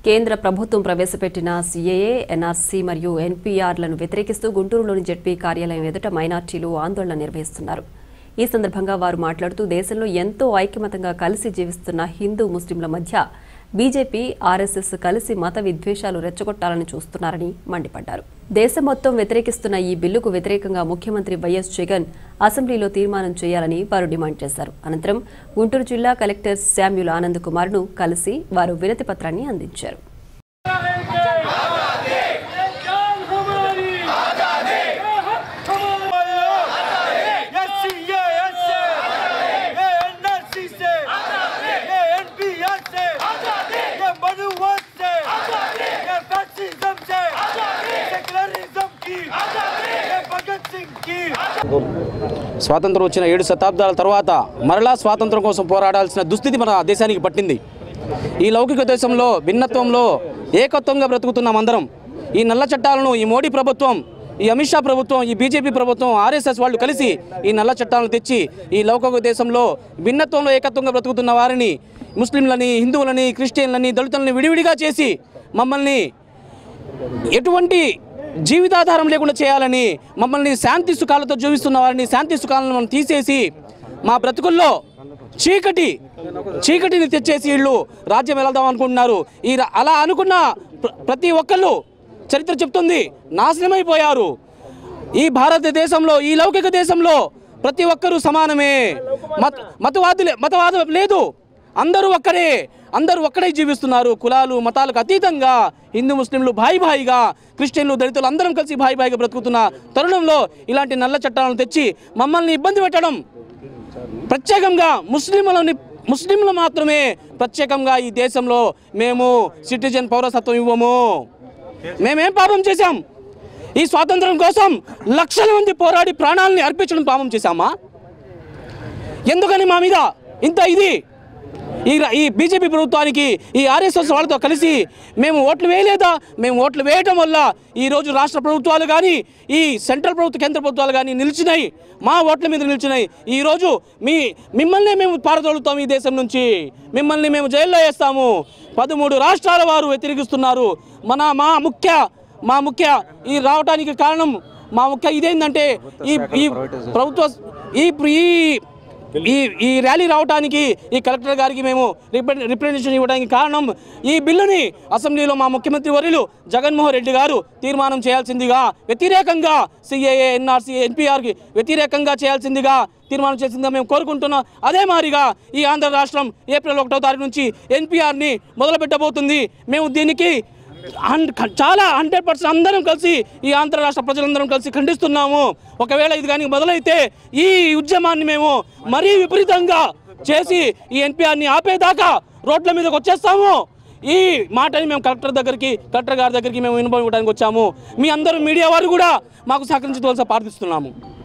కేంద్ర ప్రభుత్వం ప్రవేశపెట్టిన సీఏఏ, ఎన్ఆర్సీ మరియు ఎన్పీఆర్లను వ్యతిరేకిస్తూ గుంటూరులోని జెడ్పీ కార్యాలయం ఎదుట మైనార్టీలు ఆందోళన నిర్వహిస్తున్నారు. ఈ సందర్భంగా వారు మాట్లాడుతూ దేశంలో ఎంతో ఐకమత్యంగా కలిసి జీవిస్తున్న హిందూ ముస్లింల మధ్య బీజేపీ, ఆర్ఎస్ఎస్ కలిసి మత విద్వేషాలు రెచ్చగొట్టాలని చూస్తున్నారని మండిపడ్డారు. దేశం మొత్తం వ్యతిరేకిస్తున్న ఈ బిల్లుకు వ్యతిరేకంగా ముఖ్యమంత్రి వైఎస్ జగన్ అసెంబ్లీలో తీర్మానం చేయాలని వారు డిమాండ్ చేశారు. అనంతరం గుంటూరు జిల్లా కలెక్టర్ శామ్యూల్ ఆనంద్ కుమార్ను కలిసి వారు వినతి పత్రాన్ని అందించారు. స్వాతంత్రం వచ్చిన 7 శతాబ్దాల తర్వాత మరలా స్వాతంత్రం కోసం పోరాడాల్సిన దుస్థితి మన దేశానికి పట్టింది. ఈ లౌకిక దేశంలో భిన్నత్వంలో ఏకత్వంగా బ్రతుకుతున్నాం అందరం. ఈ నల్ల చట్టాలను ఈ మోడీ ప్రభుత్వం, ఈ అమిత్ షా ప్రభుత్వం, ఈ బీజేపీ ప్రభుత్వం, ఆర్ఎస్ఎస్ వాళ్ళు కలిసి ఈ నల్ల చట్టాలను తెచ్చి ఈ లౌకిక దేశంలో భిన్నత్వంలో ఏకత్వంగా బ్రతుకుతున్న వారిని, ముస్లింలని, హిందువులని, క్రిస్టియన్లని, దళితులని విడివిడిగా చేసి మమ్మల్ని ఎటువంటి జీవితాధారం లేకుండా చేయాలని, మమ్మల్ని శాంతి సుఖాలతో జీవిస్తున్న వారిని శాంతి సుఖాలను మనం తీసేసి మా బ్రతుకుల్లో చీకటిని తెచ్చేసి వీళ్ళు రాజ్యం వెళ్దాం అనుకుంటున్నారు. అలా అనుకున్న ప్రతి ఒక్కళ్ళు చరిత్ర చెప్తుంది నాశనమైపోయారు. ఈ భారతదేశంలో, ఈ లౌకిక దేశంలో ప్రతి ఒక్కరూ సమానమే. మతవాదం లేదు, అందరూ ఒక్కడే జీవిస్తున్నారు. కులాలు మతాలకు అతీతంగా హిందూ ముస్లింలు భాయిగా, క్రిస్టియన్లు దళితులు అందరం కలిసి భాయిగా బ్రతుకుతున్న తరుణంలో ఇలాంటి నల్ల చట్టాలను తెచ్చి మమ్మల్ని ఇబ్బంది పెట్టడం, ప్రత్యేకంగా ముస్లింలు మాత్రమే ప్రత్యేకంగా ఈ దేశంలో మేము సిటిజన్ పౌరసత్వం ఇవ్వము. మేమేం పాపం చేశాం? ఈ స్వాతంత్రం కోసం లక్షల మంది పోరాడి ప్రాణాలని అర్పించడం పాపం చేశామా? ఎందుకని మా మీద ఇంత ఇది? ఈ బీజేపీ ప్రభుత్వానికి, ఈ ఆర్ఎస్ఎస్ వాళ్ళతో కలిసి మేము ఓట్లు వేయలేదా? మేము ఓట్లు వేయటం వల్ల ఈరోజు రాష్ట్ర ప్రభుత్వాలు కానీ, ఈ సెంట్రల్ ప్రభుత్వ కేంద్ర ప్రభుత్వాలు కానీ నిలిచినాయి, మా ఓట్ల మీద నిలిచినాయి. ఈరోజు మిమ్మల్ని మేము పారదోలుతాం, ఈ దేశం నుంచి మిమ్మల్ని మేము జైల్లో వేస్తాము. 13 రాష్ట్రాల వారు వ్యతిరేకిస్తున్నారు. మా ముఖ్య ఈ రావడానికి కారణం, మా ముఖ్య ఇదేంటంటే ఈ ప్రభుత్వ ఈ ర్యాలీ రావడానికి ఈ కలెక్టర్ గారికి మేము రిప్రజెంటేషన్ ఇవ్వడానికి కారణం, ఈ బిల్లుని అసెంబ్లీలో మా ముఖ్యమంత్రి వర్యులు జగన్మోహన్ రెడ్డి గారు తీర్మానం చేయాల్సిందిగా, వ్యతిరేకంగా సీఏఏ, ఎన్ఆర్సీ, ఎన్పీఆర్కి వ్యతిరేకంగా చేయాల్సిందిగా తీర్మానం చేసిందిగా మేము కోరుకుంటున్నాం. అదే మాదిరిగా ఈ ఆంధ్ర రాష్ట్రం ఏప్రిల్ 1వ తారీఖు నుంచి ఎన్పీఆర్ని మొదలుపెట్టబోతుంది. మేము దీనికి చాలా 100% అందరం కలిసి, ఈ ఆంధ్ర రాష్ట్ర ప్రజలందరం కలిసి ఖండిస్తున్నాము. ఒకవేళ ఇది కానీ మొదలైతే ఈ ఉద్యమాన్ని మేము మరీ విపరీతంగా చేసి ఈ ఎన్పీఆర్ని ఆపేదాకా రోడ్ల మీదకి వచ్చేస్తాము. ఈ మాటని మేము కలెక్టర్ గారి దగ్గరికి మేము వినపడానికి వచ్చాము. మీ అందరూ మీడియా వారు కూడా మాకు సహకరించవలసి ప్రార్థిస్తున్నాము.